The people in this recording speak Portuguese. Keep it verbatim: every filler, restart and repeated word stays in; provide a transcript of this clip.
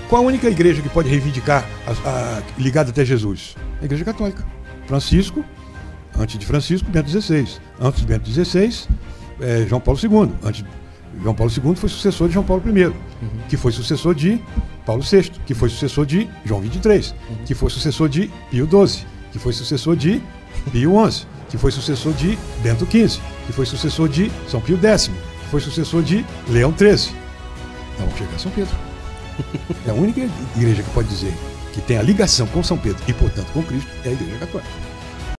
Qual a única igreja que pode reivindicar a, a, ligada até Jesus? A Igreja Católica. Francisco, antes de Francisco, Bento dezesseis. Antes de Bento dezesseis, é, João Paulo segundo. Antes, João Paulo segundo foi sucessor de João Paulo primeiro, uhum. que foi sucessor de Paulo sexto, que foi sucessor de João vinte e três, uhum. que foi sucessor de Pio doze, que foi sucessor de Pio onze, que foi sucessor de Bento quinze, que foi sucessor de São Pio décimo, que foi sucessor de Leão treze. Então vamos chegar a São Pedro. É a única igreja que pode dizer que tem a ligação com São Pedro e, portanto, com Cristo, é a Igreja Católica.